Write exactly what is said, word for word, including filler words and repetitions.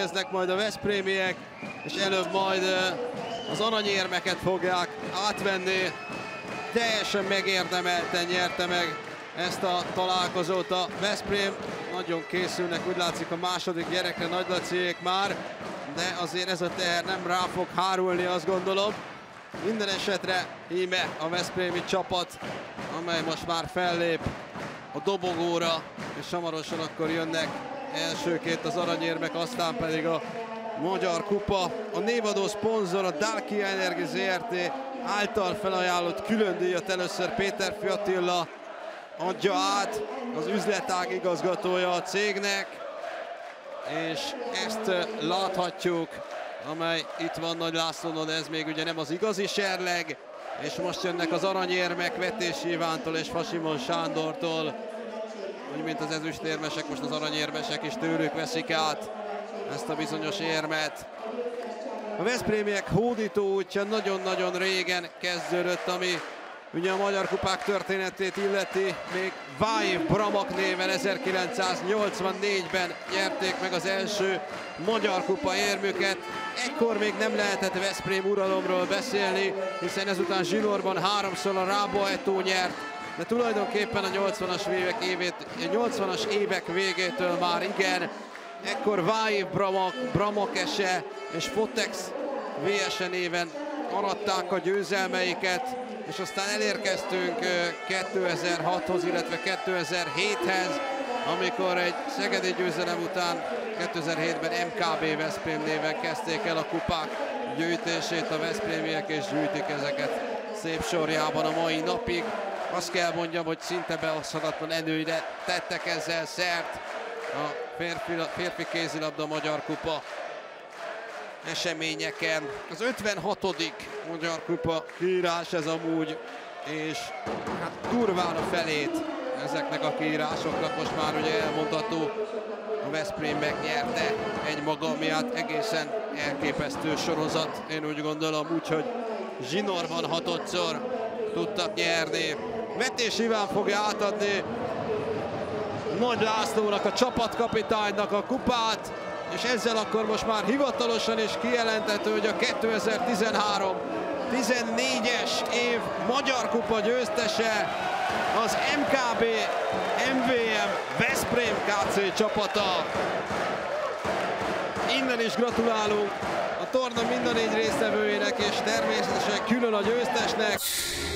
Kezdnek majd a veszprémiek, és előbb majd az aranyérmeket fogják átvenni. Teljesen megérdemelten nyerte meg ezt a találkozót a Veszprém. Nagyon készülnek, úgy látszik, a második gyerekre Nagylaciék már, de azért ez a teher nem rá fog hárulni, azt gondolom. Minden esetre íme a veszprémi csapat, amely most már fellép a dobogóra, és hamarosan akkor jönnek elsőként az aranyérmek, aztán pedig a Magyar Kupa. A névadó szponzor a Dalkia Energy zé er té által felajánlott külön díjat először Péterfi Attila adja át, az üzletág igazgatója a cégnek, és ezt láthatjuk, amely itt van Nagy Lászlónon, ez még ugye nem az igazi serleg, és most jönnek az aranyérmek Vetési Ivántól és Fasimon Sándortól, úgy mint az ezüstérmesek, most az aranyérmesek is tőlük veszik át ezt a bizonyos érmet. A veszprémiek hódító útja nagyon-nagyon régen kezdődött, ami ugye a Magyar Kupák történetét illeti. Még Váj Bramak néven ezerkilencszáznyolcvannégyben nyerték meg az első Magyar Kupa érmüket. Ekkor még nem lehetett veszprém uralomról beszélni, hiszen ezután zsinórban háromszor a Rába-Etó nyert, de tulajdonképpen a nyolcvanas évek, évét, nyolcvanas évek végétől már igen. Ekkor Váj Bramak, Bramakese és Fotex vé es e néven aratták a győzelmeiket, és aztán elérkeztünk kétezer-hathoz, illetve kétezer-héthez, amikor egy szegedi győzelem után kétezer-hétben em ká bé Veszprém néven kezdték el a kupák gyűjtését a veszprémiek, és gyűjtik ezeket szép sorjában a mai napig. Azt kell mondjam, hogy szinte behozhatatlan előnyre tettek ezzel szert a férfi, férfi kézilabda Magyar Kupa eseményeken. Az ötvenhatodik Magyar Kupa kiírás ez amúgy, és hát durván a felét ezeknek a kiírásoknak most már ugye elmondható. A Veszprém megnyerte egymaga, ami hát egészen elképesztő sorozat, én úgy gondolom, úgyhogy zsinórban hatodszor tudtak nyerni. Vetési Iván fogja átadni Nagy Lászlónak, a csapatkapitánynak a kupát, és ezzel akkor most már hivatalosan is kijelenthető, hogy a kétezer-tizenhárom tizennégyes év Magyar Kupa győztese az em ká bé em vé em Veszprém ká cé csapata. Innen is gratulálunk a torna minden négy résztvevőjének, és természetesen külön a győztesnek.